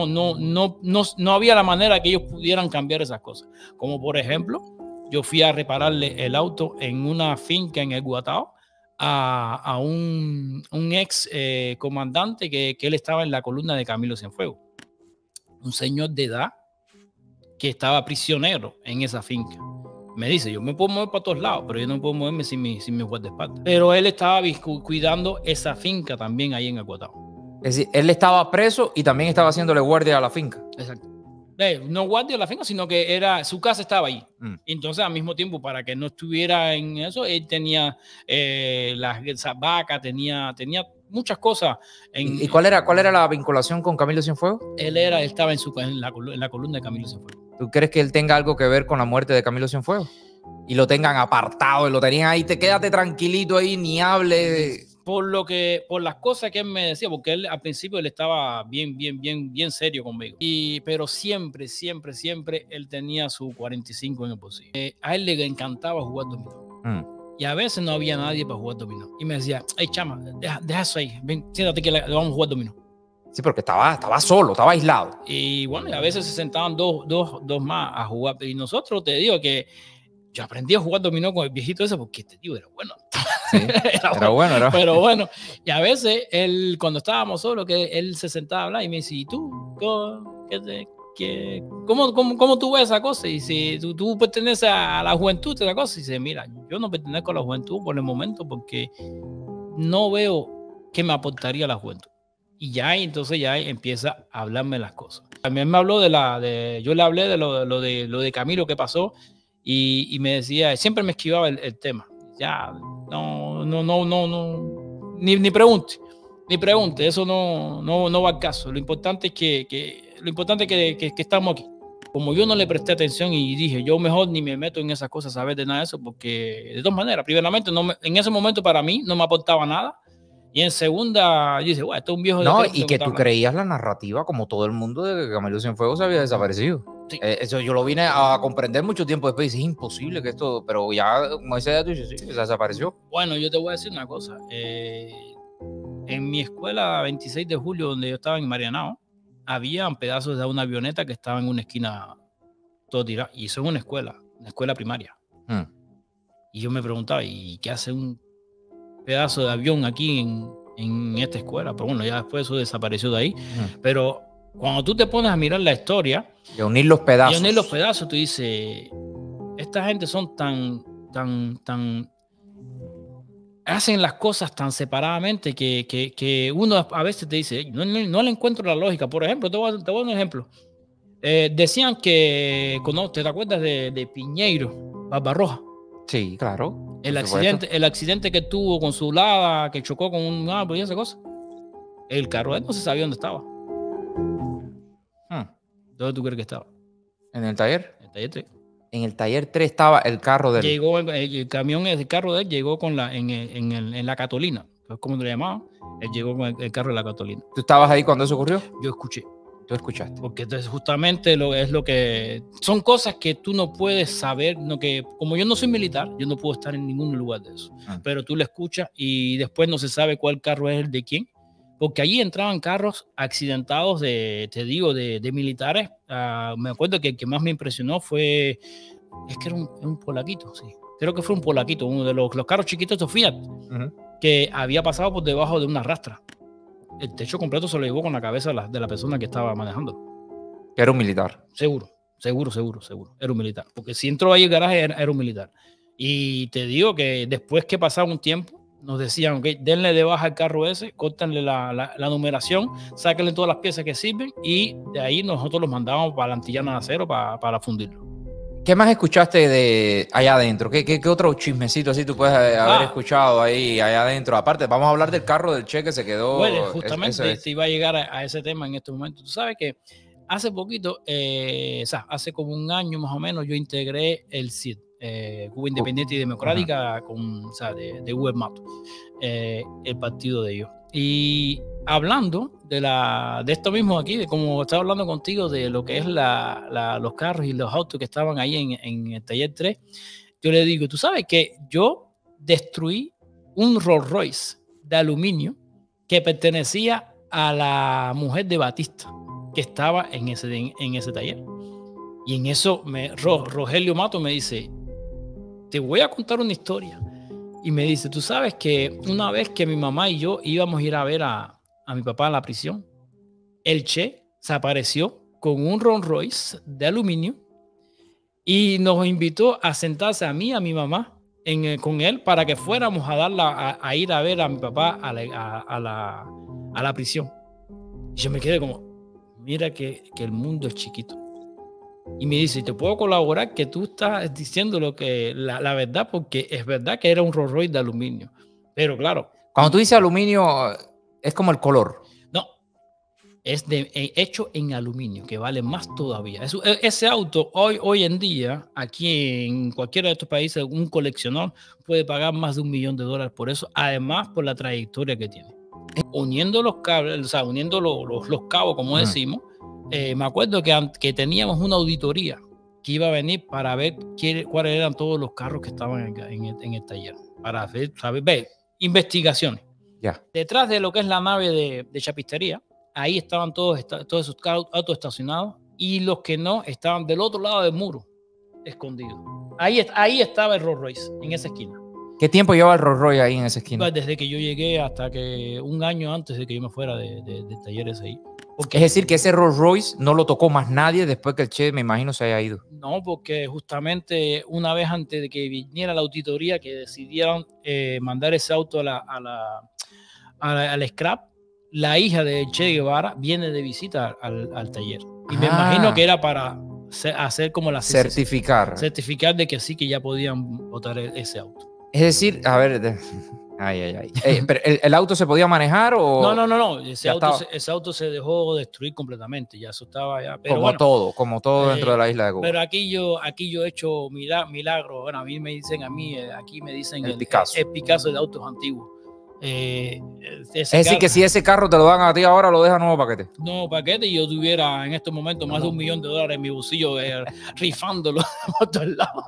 no había la manera que ellos pudieran cambiar esas cosas. Como por ejemplo, yo fui a repararle el auto en una finca en el Guatao a un ex comandante que él estaba en la columna de Camilo Cienfuegos. Un señor de edad que estaba prisionero en esa finca. Me dice, yo me puedo mover para todos lados, pero yo no puedo moverme sin mi guardaespaldas. Pero él estaba cuidando esa finca también ahí en el Guatao. Es decir, él estaba preso y también estaba haciéndole guardia a la finca. Exacto. No guardia a la finca, sino que su casa estaba ahí. Entonces, al mismo tiempo, para que no estuviera en eso, él tenía las vacas, tenía muchas cosas. ¿Y cuál era la vinculación con Camilo Cienfuegos? Él estaba en la columna de Camilo Cienfuegos. ¿Tú crees que él tenga algo que ver con la muerte de Camilo Cienfuegos? Y lo tengan apartado, y lo tenían ahí, quédate tranquilito ahí, ni hable. por las cosas que él me decía, porque él al principio él estaba bien serio conmigo. Pero siempre él tenía su 45 en el bolsillo. A él le encantaba jugar dominó. Y a veces no había nadie para jugar dominó. Y me decía, hey, chama, deja eso ahí. Ven, siéntate que le vamos a jugar dominó. Sí, porque estaba solo, estaba aislado. Y bueno, y a veces se sentaban dos más a jugar. Y nosotros, te digo que yo aprendí a jugar dominó con el viejito ese porque este tío era bueno. Sí, era bueno. Pero bueno, y a veces él, cuando estábamos solos, que él se sentaba a hablar y me decía, ¿y tú? ¿Cómo tú ves esa cosa? Y si tú perteneces a la juventud de esa cosa, y dice, mira, yo no pertenezco a la juventud por el momento porque no veo qué me aportaría la juventud. Y entonces ya empieza a hablarme las cosas. También me habló yo le hablé de lo de Camilo que pasó y me decía, siempre me esquivaba el tema. Ya, no, ni pregunte, eso no va al caso. Lo importante es que estamos aquí. Como yo no le presté atención y dije, yo mejor ni me meto en esas cosas, saber de nada de eso, porque de todas maneras, primeramente, en ese momento para mí no me aportaba nada. Y en segunda, yo dije, bueno, esto es un viejo... No, y que tú creías la narrativa como todo el mundo de que Camilo Cienfuegos se había desaparecido. Sí. Eso yo lo vine a comprender mucho tiempo después. Y es imposible que esto... Pero ya, como ese dato, sí, se desapareció. Bueno, yo te voy a decir una cosa. En mi escuela, 26 de julio, donde yo estaba en Marianao, habían pedazos de una avioneta que estaba en una esquina todo tirado. Y eso es una escuela primaria. Y yo me preguntaba, ¿y qué hace un pedazo de avión aquí en esta escuela? Pero bueno, ya después eso desapareció de ahí. Pero cuando tú te pones a mirar la historia y unir los pedazos, tú dices, esta gente son tan hacen las cosas tan separadamente que uno a veces te dice, no le encuentro la lógica. Por ejemplo, te voy a dar un ejemplo. Decían que, ¿te acuerdas de Piñeiro, Barbarroja? Sí, claro. El accidente que tuvo con su lada, que chocó con un árbol y esa cosa. El carro no se sabía dónde estaba. ¿Dónde tú crees que estaba? ¿En el taller? En el taller 3. En el taller 3 estaba el carro de él. Llegó el camión, el carro de él llegó en la Catolina. ¿Cómo lo llamaban? Él llegó con el carro de la Catolina. ¿Tú estabas ahí cuando eso ocurrió? Yo escuché. ¿Tú escuchaste? Porque entonces justamente es lo que... Son cosas que tú no puedes saber, como yo no soy militar, yo no puedo estar en ningún lugar de eso. Pero tú lo escuchas y después no se sabe cuál carro es el de quién. Porque allí entraban carros accidentados de militares. Me acuerdo que el que más me impresionó fue... Es que era un polaquito, sí. Creo que fue un polaquito, uno de los carros chiquitos de Fiat, que había pasado por debajo de una rastra. El techo completo se lo llevó con la cabeza de la persona que estaba manejando. Que era un militar. Seguro. Era un militar. Porque si entró ahí el garaje, era un militar. Y te digo que después que pasaba un tiempo, nos decían, ok, denle de baja al carro ese, córtenle la numeración, sáquenle todas las piezas que sirven y de ahí nosotros los mandábamos para la antillana de acero para fundirlo. ¿Qué más escuchaste de allá adentro? ¿Qué otro chismecito así tú puedes haber escuchado allá adentro? Aparte, vamos a hablar del carro del Che que se quedó... Bueno, justamente te iba a llegar a ese tema en este momento. Tú sabes que hace poquito, hace como un año más o menos, yo integré el CID, Cuba Independiente y Democrática, de Hugo Mato, el partido de ellos. Y hablando de esto mismo aquí, de como estaba hablando contigo, de lo que es los carros y los autos que estaban ahí en el taller 3, yo le digo, tú sabes que yo destruí un Rolls Royce de aluminio que pertenecía a la mujer de Batista, que estaba en ese taller. Y en eso Rogelio Mato me dice, te voy a contar una historia. Y me dice, tú sabes que una vez que mi mamá y yo íbamos a ir a ver a mi papá a la prisión, el Che se apareció con un Rolls Royce de aluminio y nos invitó a sentarse a mí y a mi mamá con él para que fuéramos a ir a ver a mi papá a la prisión. Y yo me quedé como, mira que el mundo es chiquito. Y me dice, ¿te puedo colaborar? Que tú estás diciendo la verdad, porque es verdad que era un Rolls Royce de aluminio. Pero claro. Cuando tú dices aluminio, es como el color. No. es hecho en aluminio, que vale más todavía. Ese auto hoy en día, aquí en cualquiera de estos países, un coleccionador puede pagar más de $1 millón por eso, además por la trayectoria que tiene. Uniendo los cables, o sea, uniendo los cabos, como decimos, me acuerdo que teníamos una auditoría que iba a venir para ver cuáles eran todos los carros que estaban en el taller, para ver investigaciones. Detrás de lo que es la nave de chapistería, ahí estaban todos esos autos estacionados, y los que no estaban del otro lado del muro, escondidos. Ahí estaba el Rolls Royce, en esa esquina. ¿Qué tiempo lleva el Rolls Royce ahí en esa esquina? Pues desde que yo llegué hasta que un año antes de que yo me fuera de talleres ahí. Es decir, que ese Rolls Royce no lo tocó más nadie después que el Che, me imagino, se haya ido. No, porque justamente una vez antes de que viniera la auditoría, que decidieron mandar ese auto al scrap, la hija de Che Guevara viene de visita al taller. Y me imagino que era para hacer como la certificar de que sí, que ya podían botar ese auto. Es decir, a ver, ¿pero el auto se podía manejar o...? No. Ese auto se dejó destruir completamente. Ya eso estaba ya. Pero como todo dentro de la isla de Cuba. Pero aquí yo he hecho milagros. Bueno, aquí me dicen el Picasso de autos antiguos. Es decir, que si ese carro te lo dan a ti ahora, lo deja nuevo paquete. Nuevo paquete, y yo tuviera en estos momentos más de $1 millón en mi bolsillo rifándolo por todos lados.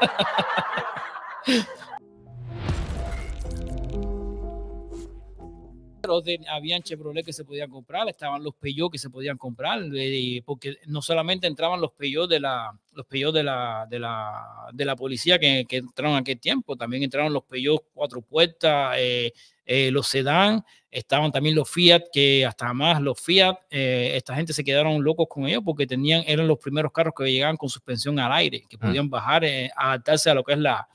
Habían Chevrolet que se podían comprar, estaban los Peugeot que se podían comprar, porque no solamente entraban los Peugeot de la policía que entraron en aquel tiempo, también entraron los Peugeot 4 puertas, los sedán, estaban también los Fiat, que hasta más los Fiat, esta gente se quedaron locos con ellos porque eran los primeros carros que llegaban con suspensión al aire, que podían bajar, adaptarse a lo que es la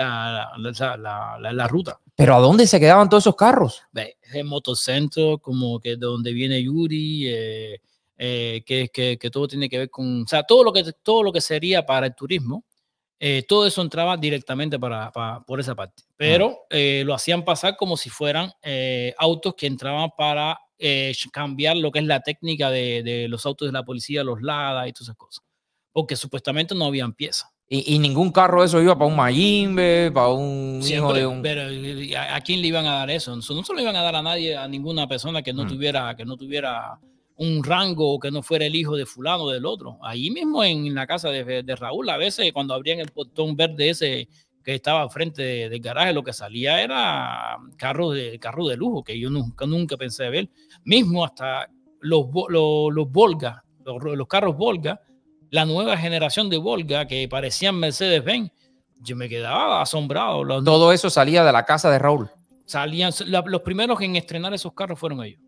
ruta. ¿Pero a dónde se quedaban todos esos carros? En Motocentro, como que de donde viene Yuri, que todo tiene que ver con, o sea, todo lo que sería para el turismo, todo eso entraba directamente por esa parte. Pero lo hacían pasar como si fueran autos que entraban para cambiar lo que es la técnica de los autos de la policía, los Lada y todas esas cosas. Porque supuestamente no habían piezas. Y ningún carro de eso iba para un Mayimbe, para un hijo de un... Pero ¿a quién le iban a dar eso? No se lo iban a dar a nadie, a ninguna persona que no tuviera un rango, o que no fuera el hijo de fulano o del otro. Ahí mismo en la casa de Raúl, a veces cuando abrían el portón verde ese que estaba al frente del garaje, lo que salía era carro de lujo, que yo nunca pensé ver. Mismo hasta los Volga, los carros Volga, la nueva generación de Volga que parecían Mercedes-Benz, yo me quedaba asombrado. Todo eso salía de la casa de Raúl. Los primeros en estrenar esos carros fueron ellos.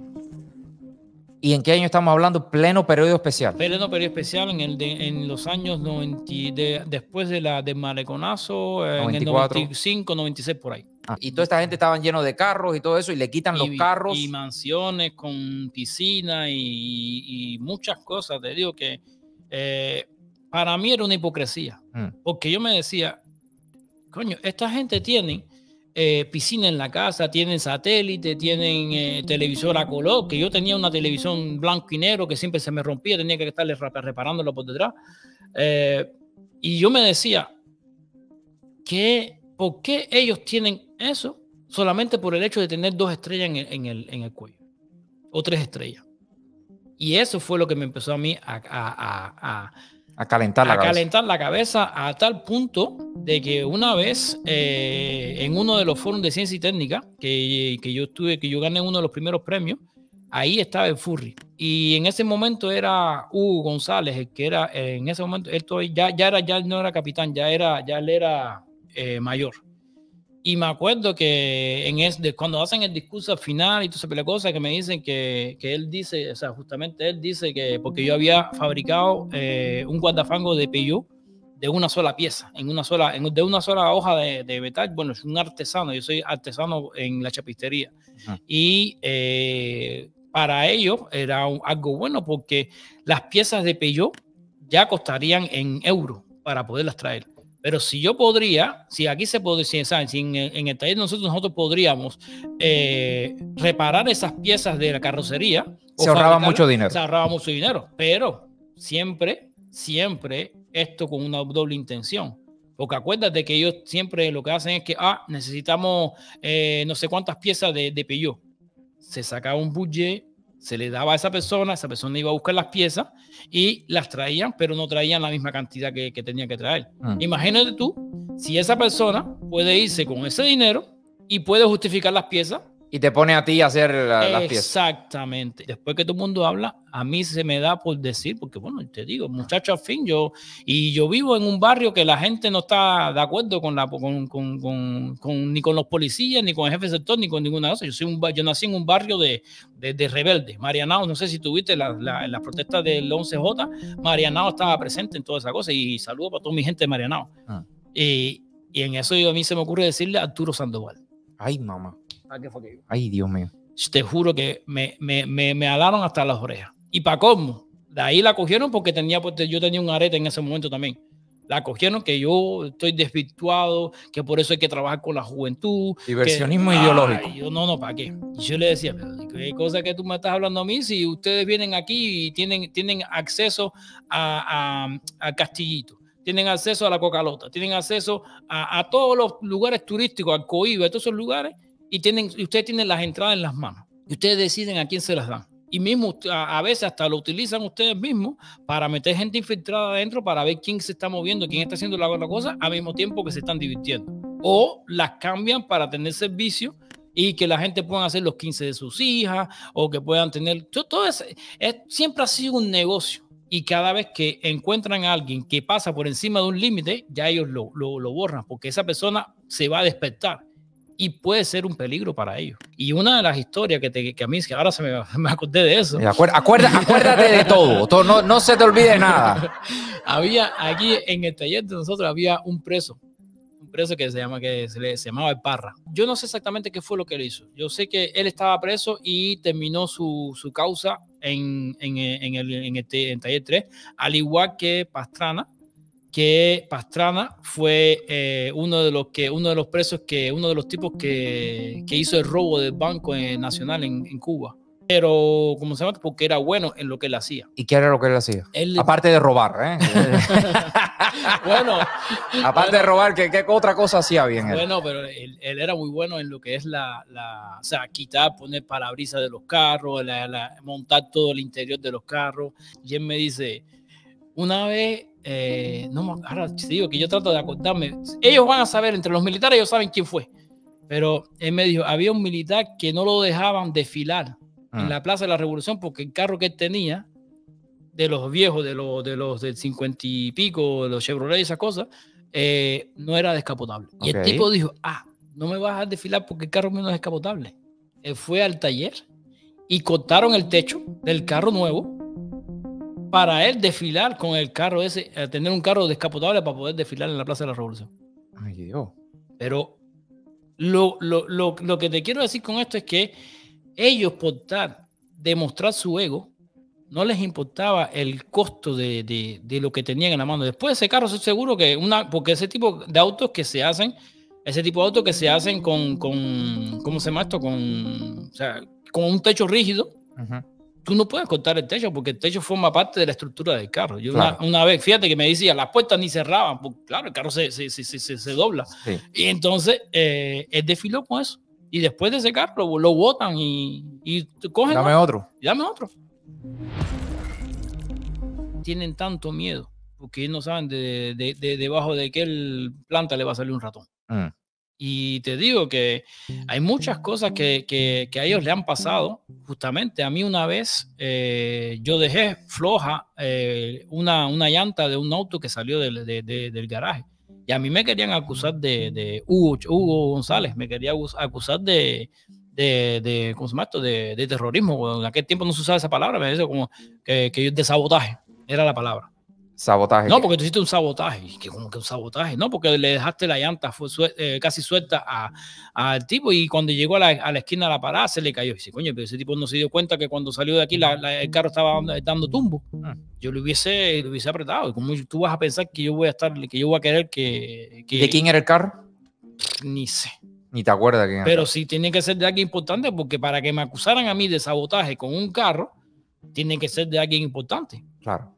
¿Y en qué año estamos hablando? Pleno periodo especial. Pleno periodo especial en los años 90, después del Maleconazo, 94. En el 95, 96, por ahí. Y toda esta gente estaban llenos de carros y todo eso, y le quitan los carros. Y mansiones con piscina y muchas cosas. Te digo que para mí era una hipocresía, porque yo me decía, coño, esta gente tiene piscina en la casa, tienen satélite, tienen televisor a color, que yo tenía una televisión blanco y negro que siempre se me rompía, tenía que estarle reparándolo por detrás, y yo me decía, ¿por qué ellos tienen eso solamente por el hecho de tener 2 estrellas en el cuello, o 3 estrellas? Y eso fue lo que me empezó a mí a calentar la cabeza, a tal punto de que una vez en uno de los foros de ciencia y técnica que yo gané uno de los primeros premios, ahí estaba el Furry, y en ese momento era Hugo González, el que era en ese momento, él ya no era capitán, ya él era mayor. Y me acuerdo que cuando hacen el discurso final y toda esa cosa, que me dicen que él dice, o sea, justamente él dice que porque yo había fabricado un guardafango de Peugeot de una sola pieza, de una sola hoja de metal. Bueno, es un artesano, yo soy artesano en la chapistería. Y para ellos era algo bueno, porque las piezas de Peugeot ya costarían en euros para poderlas traer. Pero si yo podría, si aquí se podría, si en el taller nosotros podríamos reparar esas piezas de la carrocería. Se ahorraba mucho dinero. Se ahorraba mucho dinero, pero siempre esto con una doble intención. Porque acuérdate que ellos siempre lo que hacen es que, necesitamos no sé cuántas piezas de Peugeot. Se sacaba un budget, se le daba a esa persona iba a buscar las piezas y las traían, pero no traían la misma cantidad que tenían que traer. Imagínate tú, si esa persona puede irse con ese dinero y puede justificar las piezas. Y te pone a ti a hacer las piezas. Exactamente. Después que todo el mundo habla, a mí se me da por decir, porque bueno, te digo, muchacho, al fin, yo vivo en un barrio que la gente no está de acuerdo ni con los policías, ni con el jefe de sector, ni con ninguna cosa. Yo nací en un barrio de rebeldes. Marianao, no sé si tuviste las protestas del 11J, Marianao estaba presente en toda esa cosa, y saludo para toda mi gente de Marianao. Y en eso a mí se me ocurre decirle a Arturo Sandoval. Ay, mamá. ¿Qué fue que Ay, Dios mío. Te juro que me alaron hasta las orejas. Y para colmo, de ahí la cogieron porque yo tenía un arete en ese momento también. La cogieron que yo estoy desvirtuado, que por eso hay que trabajar con la juventud. Diversionismo ideológico. Yo no, ¿para qué? Y yo le decía, pero ¿qué cosa que tú me estás hablando a mí si ustedes vienen aquí y tienen acceso a Castillito? Tienen acceso a la Cocalota, tienen acceso a todos los lugares turísticos, al Coiba, a todos esos lugares. Y ustedes tienen las entradas en las manos. Y ustedes deciden a quién se las dan. Y mismo a veces hasta lo utilizan ustedes mismos para meter gente infiltrada adentro para ver quién se está moviendo, quién está haciendo la cosa al mismo tiempo que se están divirtiendo. O las cambian para tener servicio y que la gente pueda hacer los 15 de sus hijas o que puedan tener... Todo eso siempre ha sido un negocio. Y cada vez que encuentran a alguien que pasa por encima de un límite, ya ellos lo borran porque esa persona se va a despertar. Y puede ser un peligro para ellos. Y una de las historias que a mí, que ahora me acordé de eso. Acuérdate de todo. No se te olvide nada. Había aquí en el taller de nosotros había un preso que se llamaba El Parra. Yo no sé exactamente qué fue lo que él hizo. Yo sé que él estaba preso y terminó su causa en el taller 3, al igual que Pastrana. Que Pastrana fue uno de los tipos que hizo el robo del Banco Nacional en Cuba. Pero, ¿cómo se llama? Porque era bueno en lo que él hacía. ¿Y qué era lo que él hacía? Aparte de robar, ¿eh? Bueno. Aparte de robar, ¿qué otra cosa hacía bien él? Bueno, pero él era muy bueno en lo que es o sea, quitar, poner parabrisas de los carros, montar todo el interior de los carros. Y él me dice, una vez... ahora te digo que yo trato de acordarme. Ellos van a saber, entre los militares ellos saben quién fue. Pero él me dijo, había un militar que no lo dejaban desfilar en la Plaza de la Revolución porque el carro que él tenía, de los viejos, de los del 50 y pico, de los Chevrolet y esas cosas, no era descapotable. Okay. Y el tipo dijo, no me vas a dejar desfilar porque el carro mío no es descapotable. Él fue al taller y cortaron el techo del carro nuevo para él desfilar con el carro ese, tener un carro descapotable para poder desfilar en la Plaza de la Revolución. Ay, Dios. Pero lo que te quiero decir con esto es que ellos, por demostrar su ego, no les importaba el costo de lo que tenían en la mano. Después de ese carro, estoy seguro que porque ese tipo de autos que se hacen con ¿cómo se llama esto? Con un techo rígido. Tú no puedes cortar el techo porque el techo forma parte de la estructura del carro. Yo una vez, fíjate que me decía, las puertas ni cerraban, porque claro, el carro se dobla. Sí. Y entonces él desfiló con eso. Y después de ese carro lo botan y cogen. Dame otro. Tienen tanto miedo porque ellos no saben debajo de qué planta le va a salir un ratón. Y te digo que hay muchas cosas que a ellos le han pasado. Justamente a mí una vez yo dejé floja una llanta de un auto que salió del garaje. Y a mí me querían acusar de Hugo González, me quería acusar de ¿cómo se llama esto? De terrorismo. En aquel tiempo no se usaba esa palabra, me dice como que de sabotaje era la palabra. ¿Sabotaje? No, porque tú hiciste un sabotaje. ¿Qué, como que un sabotaje? No, porque le dejaste la llanta casi suelta al tipo y cuando llegó a la esquina de la parada se le cayó. Y dice, coño, pero ese tipo no se dio cuenta que cuando salió de aquí el carro estaba dando tumbo. Yo lo hubiese apretado. Y como tú vas a pensar que yo voy a querer que... ¿De quién era el carro? Ni sé. Ni te acuerdas quién era. Pero sí tiene que ser de alguien importante porque para que me acusaran a mí de sabotaje con un carro, tiene que ser de alguien importante. Claro.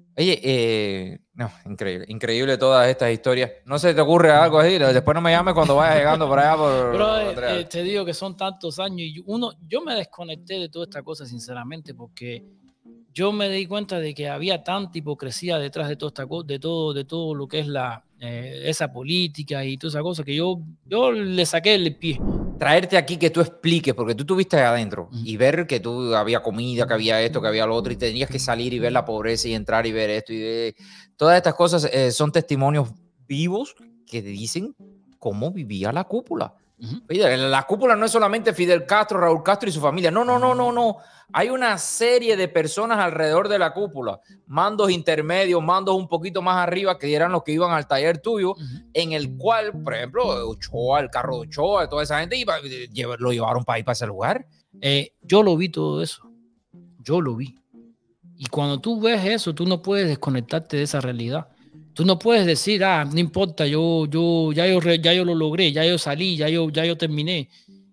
Oye, no, increíble todas estas historias. ¿No se te ocurre algo así? Después no me llames cuando vayas llegando por allá. Pero te digo que son tantos años y yo me desconecté de toda esta cosa, sinceramente, porque yo me di cuenta de que había tanta hipocresía detrás de toda esta cosa, de todo lo que es esa política y toda esa cosa, que yo le saqué el pie. Traerte aquí que tú expliques, porque tú estuviste adentro y ver que tú había comida, que había esto, que había lo otro, y tenías que salir y ver la pobreza y entrar y ver esto y ver... Todas estas cosas son testimonios vivos que dicen cómo vivía la cúpula. Oye, la cúpula no es solamente Fidel Castro, Raúl Castro y su familia. No. Hay una serie de personas alrededor de la cúpula, mandos intermedios, mandos un poquito más arriba, que eran los que iban al taller tuyo, en el cual, por ejemplo, Ochoa, el carro de Ochoa, toda esa gente lo llevaron para ir para ese lugar. Yo lo vi todo eso. Yo lo vi. Y cuando tú ves eso, tú no puedes desconectarte de esa realidad. Tú no puedes decir, no importa, ya yo lo logré, ya yo salí, ya yo terminé.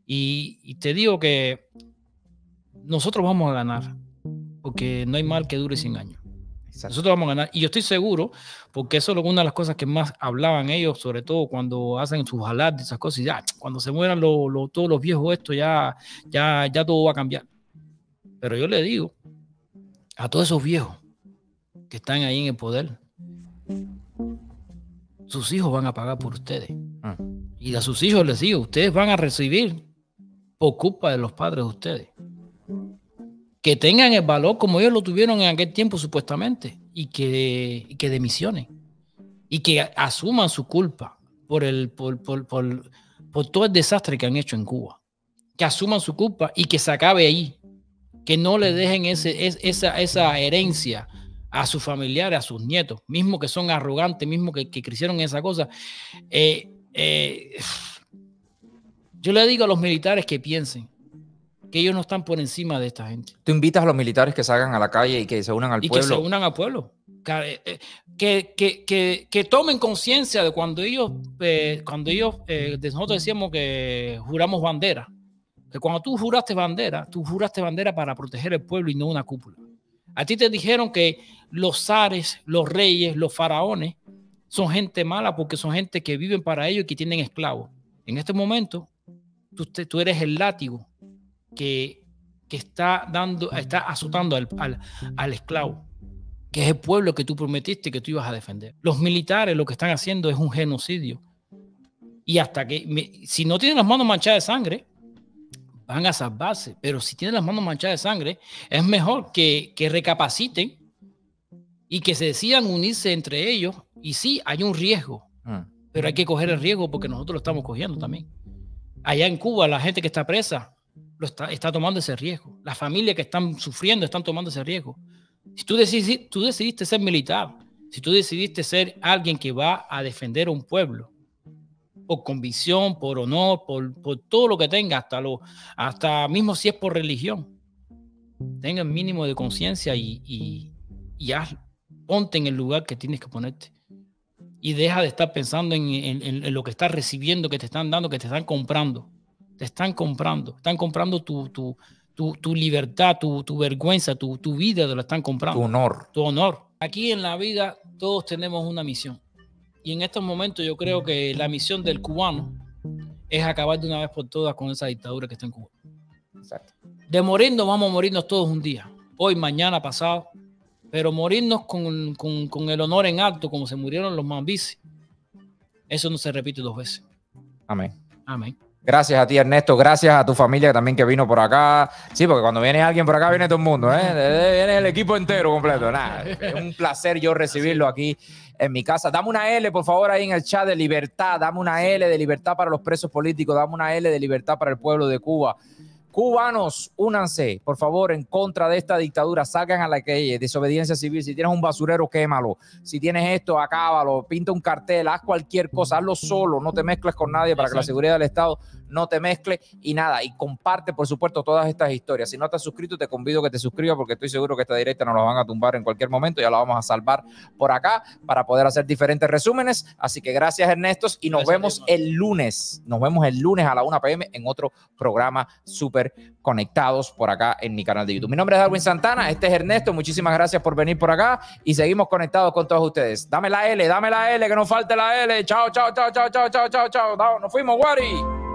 Y te digo que nosotros vamos a ganar, porque no hay mal que dure 100 años. Exacto. Nosotros vamos a ganar. Y yo estoy seguro, porque eso es una de las cosas que más hablaban ellos, sobre todo cuando hacen sus alardes, esas cosas, y ya, cuando se mueran todos los viejos, esto ya todo va a cambiar. Pero yo le digo a todos esos viejos que están ahí en el poder, sus hijos van a pagar por ustedes. Y a sus hijos les digo, ustedes van a recibir por culpa de los padres de ustedes. Que tengan el valor como ellos lo tuvieron en aquel tiempo supuestamente y que demisionen y que asuman su culpa por todo el desastre que han hecho en Cuba. Que asuman su culpa y que se acabe ahí. Que no le dejen esa herencia a sus familiares, a sus nietos, mismo que son arrogantes, mismo que crecieron en esa cosa. Yo le digo a los militares que piensen que ellos no están por encima de esta gente. ¿Tú invitas a los militares que salgan a la calle y que se unan al pueblo? Y que se unan al pueblo. Que tomen conciencia de cuando ellos nosotros decíamos que juramos bandera. Que cuando tú juraste bandera para proteger el pueblo y no una cúpula. A ti te dijeron que los zares, los reyes, los faraones son gente mala porque son gente que viven para ellos y que tienen esclavos. En este momento, tú eres el látigo que está azotando al esclavo, que es el pueblo que tú prometiste que tú ibas a defender. Los militares lo que están haciendo es un genocidio. Y hasta que, si no tienen las manos manchadas de sangre, van a salvarse. Pero si tienen las manos manchadas de sangre, es mejor que recapaciten y que se decidan unirse entre ellos. Y sí, hay un riesgo, pero hay que coger el riesgo porque nosotros lo estamos cogiendo también. Allá en Cuba, la gente que está presa está tomando ese riesgo. Las familias que están sufriendo están tomando ese riesgo. Si tú decidiste ser militar, si tú decidiste ser alguien que va a defender a un pueblo, por convicción, por honor, por todo lo que tenga, hasta mismo si es por religión, tenga el mínimo de conciencia y hazlo. Ponte en el lugar que tienes que ponerte. Y deja de estar pensando en lo que estás recibiendo, que te están dando, que te están comprando. Te están comprando. Están comprando tu libertad, tu vergüenza, tu vida, te lo están comprando. Tu honor. Tu honor. Aquí en la vida todos tenemos una misión. Y en estos momentos yo creo que la misión del cubano es acabar de una vez por todas con esa dictadura que está en Cuba. Exacto. De morirnos, vamos a morirnos todos un día. Hoy, mañana, pasado. Pero morirnos con el honor en alto, como se murieron los mambises, eso no se repite 2 veces. Amén. Amén. Gracias a ti, Ernesto. Gracias a tu familia también que vino por acá. Sí, porque cuando viene alguien por acá, viene todo el mundo, ¿eh? Viene el equipo entero completo. Nada, es un placer yo recibirlo aquí en mi casa. Dame una L, por favor, ahí en el chat de libertad. Dame una L de libertad para los presos políticos. Dame una L de libertad para el pueblo de Cuba. Cubanos, únanse, por favor, en contra de esta dictadura. Salgan a la calle, desobediencia civil. Si tienes un basurero, quémalo. Si tienes esto, acábalo. Pinta un cartel, haz cualquier cosa, hazlo solo. No te mezcles con nadie para que la seguridad del Estado no te mezcle. Y nada, y comparte, por supuesto, todas estas historias. Si no estás suscrito, te convido a que te suscribas porque estoy seguro que esta directa nos la van a tumbar en cualquier momento. Ya la vamos a salvar por acá para poder hacer diferentes resúmenes. Así que gracias, Ernesto, y nos vemos el lunes. Nos vemos el lunes a la 1 p.m. en otro programa súper conectados por acá en mi canal de YouTube. Mi nombre es Darwin Santana, este es Ernesto, muchísimas gracias por venir por acá y seguimos conectados con todos ustedes. Dame la L, que no falte la L. Chao, chao, chao, chao, chao, chao, chao, chao. Nos fuimos, Wari.